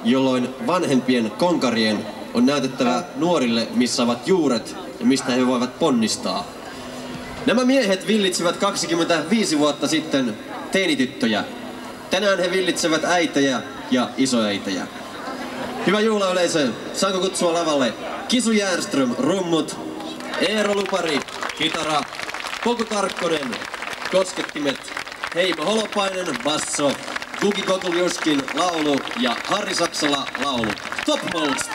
jolloin vanhempien konkarien on näytettävä nuorille, missä ovat juuret ja mistä he voivat ponnistaa. Nämä miehet villitsivät 25 vuotta sitten teinityttöjä. Tänään he villitsevät äitejä ja isoäitejä. Hyvä juhlayleisö, saanko kutsua lavalle Kisu Järström, rummut, Eero Lupari, kitara, Poku Tarkkonen, koskettimet, Heimo Holopainen, basso, Gugi Kotuljuskin, laulu ja Harri Saksala, laulu. Topmost!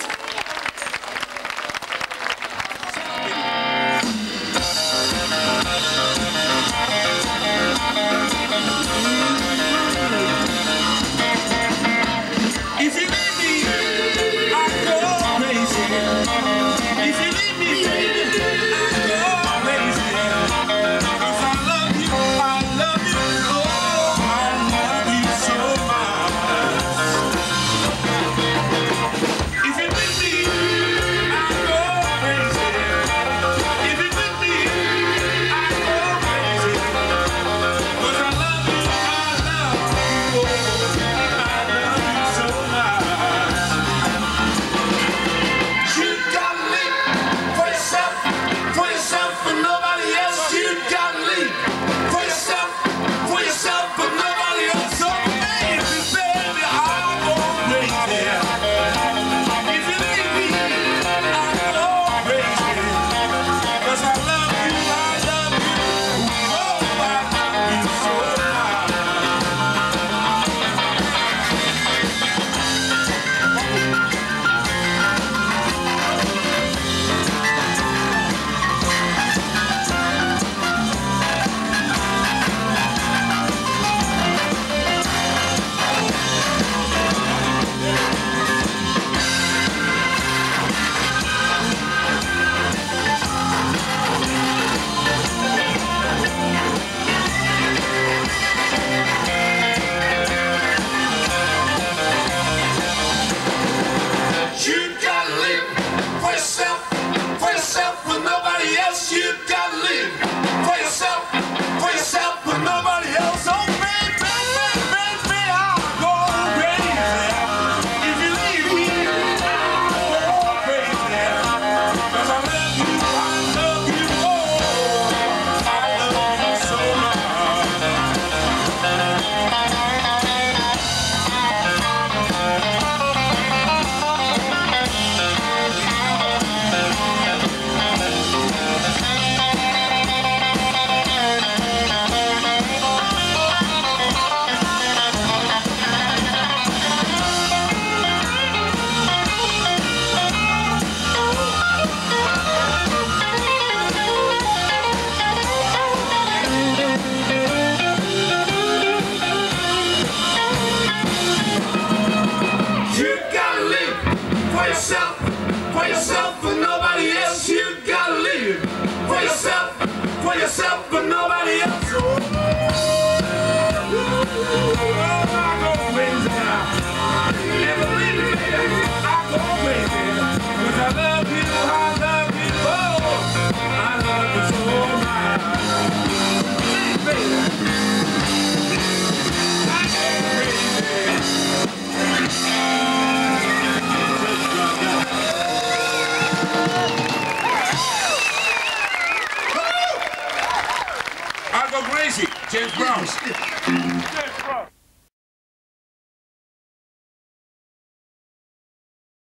Crazy, James Brown.